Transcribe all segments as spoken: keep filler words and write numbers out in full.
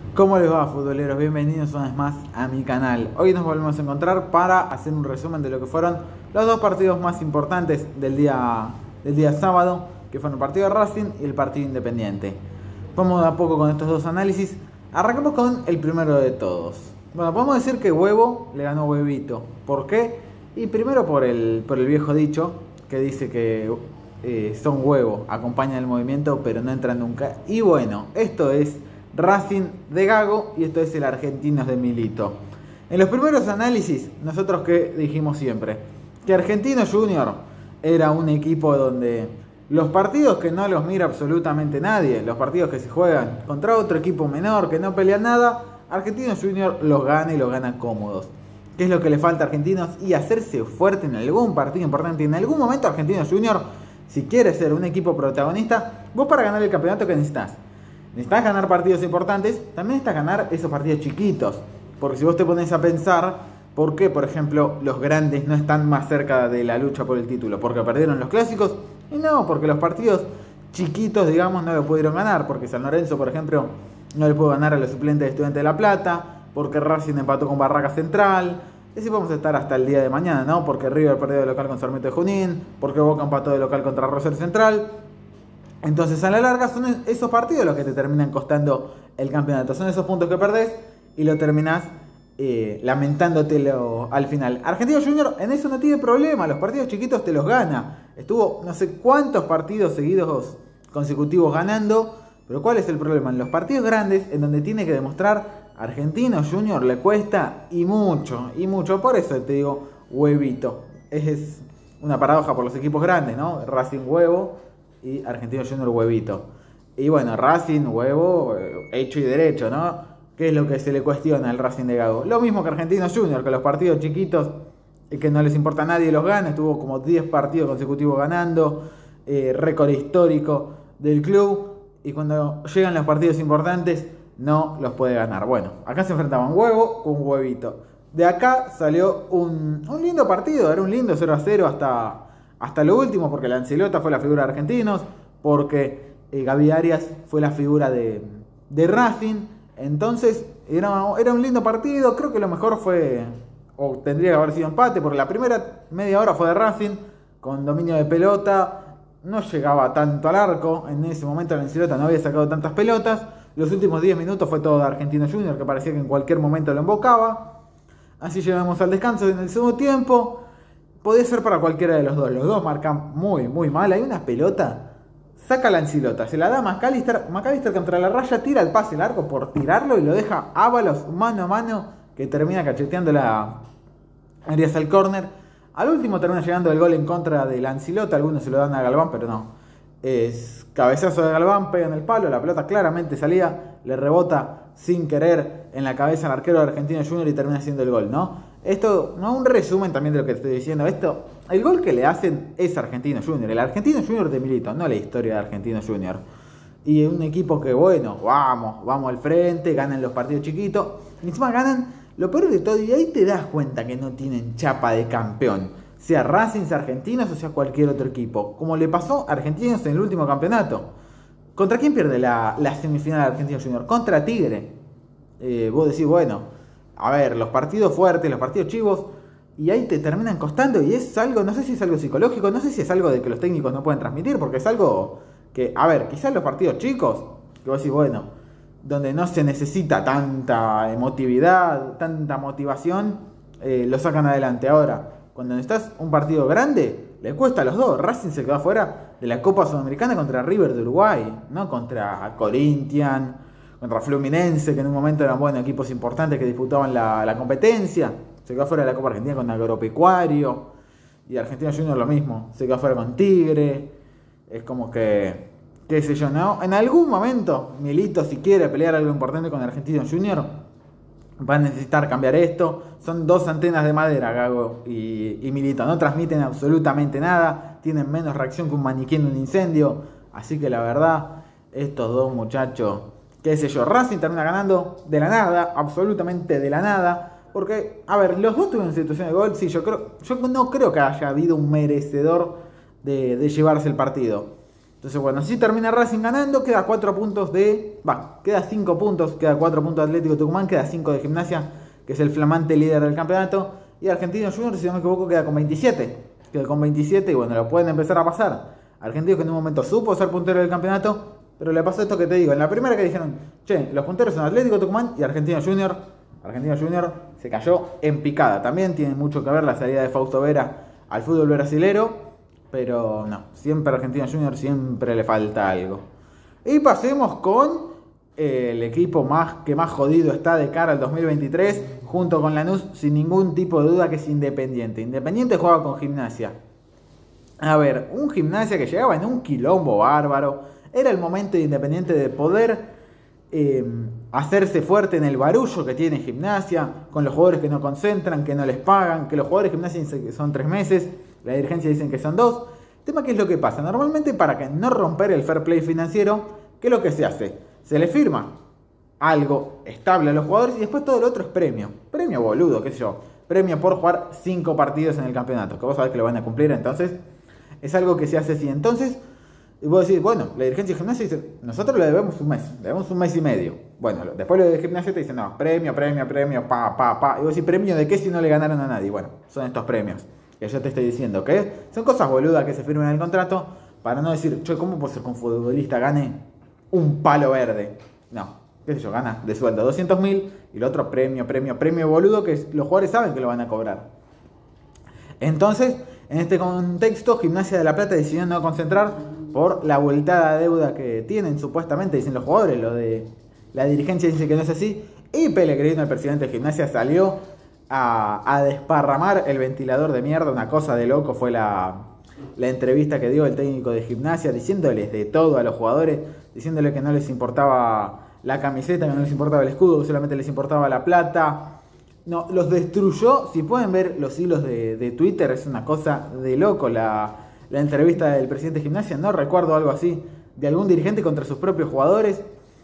¿Cómo les va, futboleros? Bienvenidos una vez más a mi canal. Hoy nos volvemos a encontrar para hacer un resumen de lo que fueron los dos partidos más importantes del día, del día sábado, que fueron el partido de Racing y el partido Independiente. Vamos de a poco con estos dos análisis. Arrancamos con el primero de todos. Bueno, podemos decir que Huevo le ganó a Huevito. ¿Por qué? Y primero por el, por el viejo dicho que dice que eh, son huevo, acompañan el movimiento pero no entran nunca. Y bueno, esto es Racing de Gago y esto es el Argentinos de Milito. En los primeros análisis, nosotros que dijimos siempre que Argentinos Junior era un equipo donde los partidos que no los mira absolutamente nadie, los partidos que se juegan contra otro equipo menor que no pelea nada, Argentinos Junior los gana y los gana cómodos. ¿Qué es lo que le falta a Argentinos? Y hacerse fuerte en algún partido importante. En algún momento Argentinos Junior, si quiere ser un equipo protagonista, vos para ganar el campeonato, ¿qué necesitas? Necesitas ganar partidos importantes, también necesitas ganar esos partidos chiquitos. Porque si vos te pones a pensar, ¿por qué, por ejemplo, los grandes no están más cerca de la lucha por el título? ¿Porque perdieron los clásicos? Y no, porque los partidos chiquitos, digamos, no lo pudieron ganar. Porque San Lorenzo, por ejemplo, no le pudo ganar a los suplentes de Estudiantes de La Plata. Porque Racing empató con Barraca Central. Y así vamos a estar hasta el día de mañana, ¿no? Porque River perdió de local con Sarmiento de Junín. Porque Boca empató de local contra Rosario Central. Entonces, a la larga, son esos partidos los que te terminan costando el campeonato. Son esos puntos que perdés y lo terminás eh, lamentándotelo al final. Argentinos Junior en eso no tiene problema. Los partidos chiquitos te los gana. Estuvo no sé cuántos partidos seguidos consecutivos ganando. Pero ¿cuál es el problema? En los partidos grandes, en donde tiene que demostrar, Argentinos Junior le cuesta y mucho, y mucho. Por eso te digo huevito. Es una paradoja por los equipos grandes, ¿no? Racing huevo y Argentinos Junior huevito. Y bueno, Racing, huevo, hecho y derecho, ¿no? ¿Qué es lo que se le cuestiona al Racing de Gago? Lo mismo que Argentinos Junior, que los partidos chiquitos y que no les importa a nadie los gana. Estuvo como diez partidos consecutivos ganando, eh, récord histórico del club. Y cuando llegan los partidos importantes, no los puede ganar. Bueno, acá se enfrentaban huevo con huevito. De acá salió un, un lindo partido, era un lindo cero a cero hasta... Hasta lo último, porque la Ancelota fue la figura de Argentinos, porque eh, Gaby Arias fue la figura de, de Racing. Entonces, era, era un lindo partido. Creo que lo mejor fue, o tendría que haber sido empate, porque la primera media hora fue de Racing, con dominio de pelota. No llegaba tanto al arco. En ese momento la Ancelota no había sacado tantas pelotas. Los últimos diez minutos fue todo de Argentinos Junior, que parecía que en cualquier momento lo embocaba. Así llegamos al descanso en el segundo tiempo. Podía ser para cualquiera de los dos. Los dos marcan muy, muy mal. Hay una pelota. Saca la Ancelota. Se la da a McAllister. McAllister contra la raya tira el pase largo por tirarlo y lo deja Ábalos mano a mano, que termina cacheteando la Arias al córner. Al último termina llegando el gol en contra de la Ancelota. Algunos se lo dan a Galván, pero no. Es cabezazo de Galván, pega en el palo. La pelota claramente salía. Le rebota sin querer en la cabeza al arquero de Argentinos Junior y termina haciendo el gol, ¿no? Esto, no un resumen también de lo que estoy diciendo. Esto, el gol que le hacen es Argentinos Junior. El Argentinos Junior de Milito, no la historia de Argentinos Junior. Y un equipo que, bueno, vamos, vamos al frente, ganan los partidos chiquitos. Y encima ganan lo peor de todo. Y ahí te das cuenta que no tienen chapa de campeón. Sea Racing, sea Argentinos o sea cualquier otro equipo. Como le pasó a Argentinos en el último campeonato. ¿Contra quién pierde la, la semifinal de Argentinos Junior? Contra Tigre. Eh, vos decís, bueno, a ver, los partidos fuertes, los partidos chivos, y ahí te terminan costando, y es algo, no sé si es algo psicológico, no sé si es algo de que los técnicos no pueden transmitir, porque es algo que, a ver, quizás los partidos chicos, que vos decís, bueno, donde no se necesita tanta emotividad, tanta motivación, eh, lo sacan adelante. Ahora, cuando necesitas un partido grande, le cuesta a los dos. Racing se quedó afuera de la Copa Sudamericana contra River de Uruguay, no contra Corinthians, contra Fluminense, que en un momento eran buenos equipos importantes que disputaban la, la competencia. Se quedó fuera de la Copa Argentina con Agropecuario. Y Argentina Junior lo mismo. Se quedó fuera con Tigre. Es como que, qué sé yo, ¿no? En algún momento, Milito, si quiere pelear algo importante con Argentino Junior, va a necesitar cambiar esto. Son dos antenas de madera, Gago y, y Milito. No transmiten absolutamente nada. Tienen menos reacción que un maniquí en un incendio. Así que la verdad, estos dos muchachos, qué sé yo, Racing termina ganando de la nada, absolutamente de la nada. Porque, a ver, los dos tuvieron situación de gol. Sí, yo creo, yo no creo que haya habido un merecedor de, de llevarse el partido. Entonces, bueno, así termina Racing ganando, queda cuatro puntos de... Va, queda cinco puntos, queda cuatro puntos de Atlético Tucumán, queda cinco de Gimnasia, que es el flamante líder del campeonato, y Argentinos Juniors, si no me equivoco, queda con veintisiete. Queda con veintisiete y bueno, lo pueden empezar a pasar. Argentinos que en un momento supo ser puntero del campeonato, pero le pasó esto que te digo. En la primera que dijeron, che, los punteros son Atlético Tucumán y Argentinos Juniors. Argentinos Juniors se cayó en picada. También tiene mucho que ver la salida de Fausto Vera al fútbol brasilero. Pero no, siempre Argentinos Juniors siempre le falta algo. Y pasemos con eh, el equipo más que más jodido está de cara al dos mil veintitrés, junto con Lanús, sin ningún tipo de duda, que es Independiente. Independiente juega con Gimnasia. A ver, un Gimnasia que llegaba en un quilombo bárbaro. Era el momento de Independiente de poder eh, hacerse fuerte en el barullo que tiene Gimnasia, con los jugadores que no concentran, que no les pagan, que los jugadores de Gimnasia dicen que son tres meses. La dirigencia dicen que son dos. El tema, ¿qué es lo que pasa? Normalmente, para que no romper el fair play financiero, ¿qué es lo que se hace? Se le firma algo estable a los jugadores y después todo lo otro es premio. Premio boludo, qué sé yo. Premio por jugar cinco partidos en el campeonato, que vos sabés que lo van a cumplir, entonces es algo que se hace así. Entonces, y vos decís, bueno, la dirigencia de Gimnasia dice, nosotros le debemos un mes, le debemos un mes y medio. Bueno, después lo de Gimnasia te dicen, no, premio, premio, premio, pa, pa, pa. Y vos decís, ¿premio de qué si no le ganaron a nadie? Bueno, son estos premios que yo te estoy diciendo, que son cosas boludas que se firman en el contrato para no decir, che, ¿cómo puede ser que un futbolista gane un palo verde? No, qué sé yo, gana de sueldo doscientos mil y el otro premio, premio, premio boludo que los jugadores saben que lo van a cobrar. Entonces, en este contexto, Gimnasia de La Plata decidió no concentrar por la vueltada de deuda que tienen, supuestamente, dicen los jugadores, lo de la dirigencia dice que no es así, y Pellegrino, el presidente de Gimnasia, salió A, a desparramar el ventilador de mierda. Una cosa de loco fue la, la entrevista que dio el técnico de Gimnasia, diciéndoles de todo a los jugadores, diciéndoles que no les importaba la camiseta, que no les importaba el escudo, que solamente les importaba la plata. No, los destruyó. Si pueden ver los hilos de, de Twitter, es una cosa de loco la, la entrevista del presidente de Gimnasia. No recuerdo algo así, de algún dirigente contra sus propios jugadores.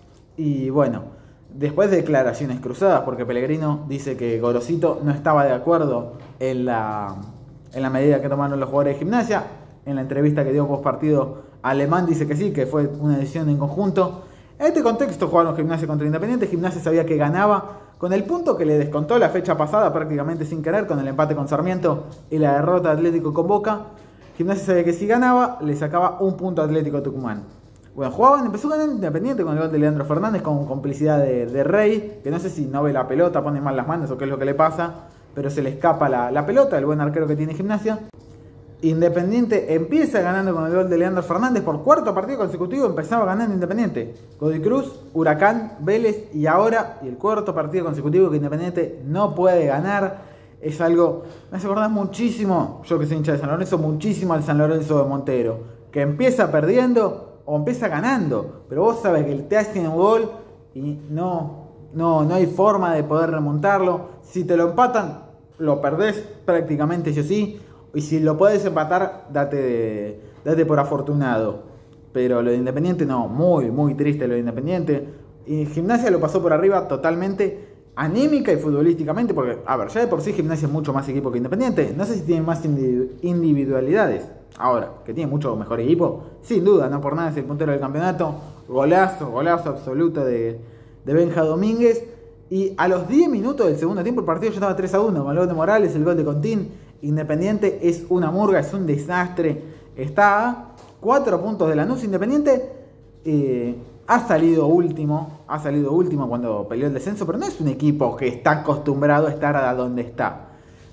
Y bueno, después de declaraciones cruzadas, porque Pellegrino dice que Gorosito no estaba de acuerdo en la, en la medida que tomaron los jugadores de Gimnasia. En la entrevista que dio post partido, Alemán dice que sí, que fue una decisión en conjunto. En este contexto jugaron Gimnasia contra Independiente. Gimnasia sabía que ganaba con el punto que le descontó la fecha pasada, prácticamente sin querer, con el empate con Sarmiento y la derrota de Atlético con Boca. Gimnasia sabía que si ganaba, le sacaba un punto a Atlético Tucumán. Bueno, jugaban, empezó ganando Independiente con el gol de Leandro Fernández, con complicidad de, de Rey, que no sé si no ve la pelota, pone mal las manos o qué es lo que le pasa, pero se le escapa la, la pelota, el buen arquero que tiene Gimnasia. Independiente empieza ganando con el gol de Leandro Fernández por cuarto partido consecutivo, empezaba ganando Independiente. Godoy Cruz, Huracán, Vélez y ahora, y el cuarto partido consecutivo que Independiente no puede ganar. Es algo, me hace acordar muchísimo, yo que soy hincha de San Lorenzo, muchísimo al San Lorenzo de Montero, que empieza perdiendo o empieza ganando, pero vos sabés que te hacen un gol y no, no, no hay forma de poder remontarlo. Si te lo empatan, lo perdés prácticamente sí o sí, y si lo podés empatar, date, de, date por afortunado. Pero lo de Independiente no, muy, muy triste lo de Independiente. Y Gimnasia lo pasó por arriba totalmente, anímica y futbolísticamente, porque, a ver, ya de por sí Gimnasia es mucho más equipo que Independiente. No sé si tiene más individualidades. Ahora, que tiene mucho mejor equipo, sin duda, no por nada es el puntero del campeonato. Golazo, golazo absoluto de, de Benja Domínguez. Y a los diez minutos del segundo tiempo el partido ya estaba tres a uno, con el gol de Morales, el gol de Contín. Independiente es una murga, es un desastre. Está a cuatro puntos de Lanús. Independiente eh, ha salido último, ha salido último cuando peleó el descenso, pero no es un equipo que está acostumbrado a estar a donde está.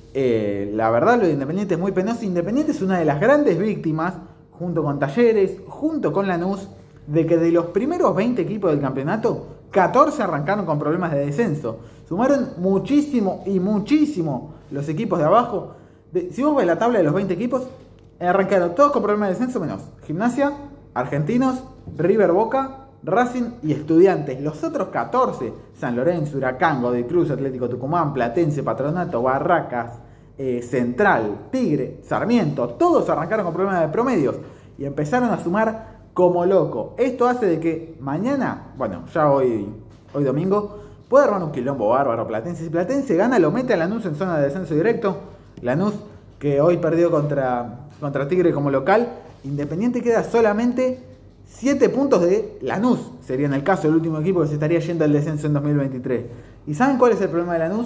Eh, la verdad, lo de Independiente es muy penoso. Independiente es una de las grandes víctimas, junto con Talleres, junto con Lanús, de que de los primeros veinte equipos del campeonato, catorce arrancaron con problemas de descenso. Sumaron muchísimo y muchísimo los equipos de abajo. De, si vos ves la tabla de los veinte equipos, arrancaron todos con problemas de descenso, menos Gimnasia, Argentinos, River, Boca, Racing y Estudiantes. Los otros catorce, San Lorenzo, Huracán, Godoy Cruz, Atlético Tucumán, Platense, Patronato, Barracas, eh, Central, Tigre, Sarmiento, todos arrancaron con problemas de promedios y empezaron a sumar como loco. Esto hace de que mañana, bueno, ya hoy, hoy domingo, puede armar un quilombo bárbaro Platense. Si Platense gana, lo mete a Lanús en zona de descenso directo. Lanús, que hoy perdió contra, contra Tigre como local. Independiente queda solamente siete puntos de Lanús, sería en el caso el último equipo que se estaría yendo al descenso en dos mil veintitrés. ¿Y saben cuál es el problema de Lanús?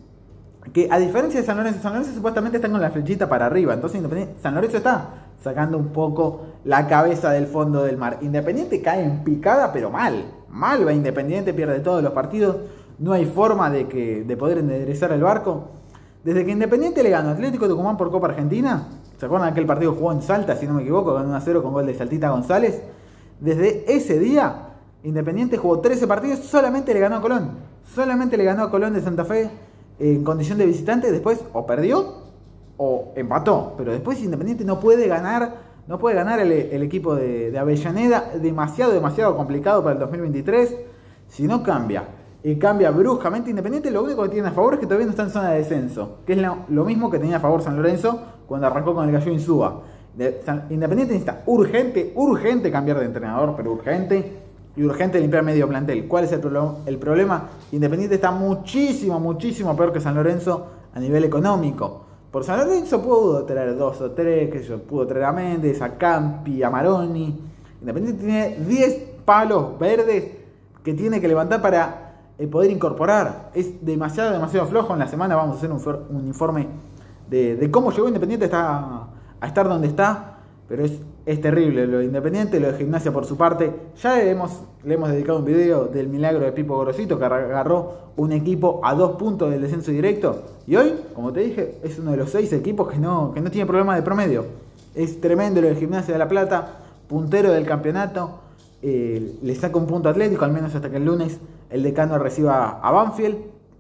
Que a diferencia de San Lorenzo, San Lorenzo supuestamente está con la flechita para arriba, entonces Independiente, San Lorenzo está sacando un poco la cabeza del fondo del mar. Independiente cae en picada, pero mal, mal va Independiente, pierde todos los partidos, no hay forma de, que, de poder enderezar el barco. Desde que Independiente le ganó a Atlético Tucumán por Copa Argentina, ¿se acuerdan aquel partido jugó en Salta, si no me equivoco, ganó uno a cero con gol de Saltita González? Desde ese día, Independiente jugó trece partidos, solamente le ganó a Colón, solamente le ganó a Colón de Santa Fe en condición de visitante, después o perdió o empató, pero después Independiente no puede ganar, no puede ganar el, el equipo de, de Avellaneda, demasiado, demasiado complicado para el dos mil veintitrés, si no cambia, y cambia bruscamente Independiente, lo único que tiene a favor es que todavía no está en zona de descenso, que es lo, lo mismo que tenía a favor San Lorenzo cuando arrancó con el Gallo Insúa. De, San, Independiente necesita urgente, urgente cambiar de entrenador, pero urgente, y urgente limpiar medio plantel. ¿Cuál es el, pro el problema? Independiente está muchísimo, muchísimo peor que San Lorenzo a nivel económico. Por San Lorenzo pudo traer dos o tres, que yo, pudo traer a Méndez, a Campi, a Maroni. Independiente tiene diez palos verdes que tiene que levantar para eh, poder incorporar. Es demasiado, demasiado flojo. En la semana vamos a hacer un, un informe de, de cómo llegó Independiente a, a estar donde está. Pero es, es terrible lo de Independiente, lo de Gimnasia por su parte. Ya le hemos, le hemos dedicado un video del milagro de Pipo Gorosito, que agarró un equipo a dos puntos del descenso directo. Y hoy, como te dije, es uno de los seis equipos que no, que no tiene problema de promedio. Es tremendo lo de Gimnasia de La Plata, puntero del campeonato. Eh, le saca un punto Atlético, al menos hasta que el lunes el Decano reciba a Banfield.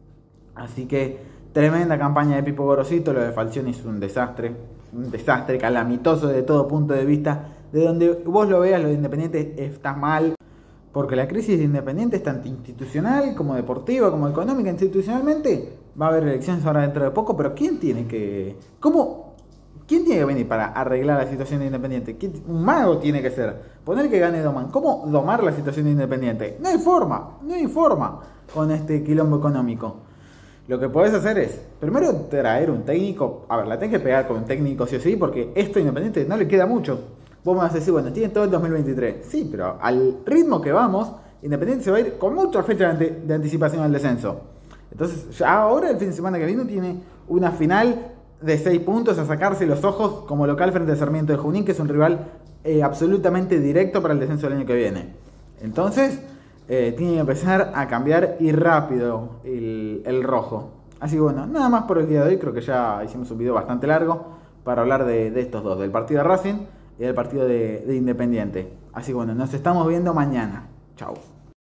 Así que tremenda campaña de Pipo Gorosito. Lo de Falcioni es un desastre. Un desastre calamitoso de todo punto de vista. De donde vos lo veas, lo de Independiente está mal. Porque la crisis de Independiente es tanto institucional como deportiva, como económica. Institucionalmente va a haber elecciones ahora dentro de poco. Pero ¿quién tiene que... ¿Cómo? ¿Quién tiene que venir para arreglar la situación de Independiente? Un mago tiene que ser. Poner que gane Doman. ¿Cómo domar la situación de Independiente? No hay forma. No hay forma con este quilombo económico. Lo que podés hacer es, primero traer un técnico. A ver, la tenés que pegar con un técnico sí o sí, porque esto a Independiente no le queda mucho. Vos me vas a decir, bueno, tiene todo el dos mil veintitrés. Sí, pero al ritmo que vamos, Independiente se va a ir con muchas fechas de, de anticipación al descenso. Entonces, ya ahora, el fin de semana que viene, tiene una final de seis puntos a sacarse los ojos como local frente a Sarmiento de Junín, que es un rival eh, absolutamente directo para el descenso del año que viene. Entonces... Eh, tiene que empezar a cambiar y rápido el, el rojo. Así que bueno, nada más por el día de hoy. Creo que ya hicimos un video bastante largo para hablar de, de estos dos, del partido de Racing y del partido de, de Independiente. Así que bueno, nos estamos viendo mañana. Chau.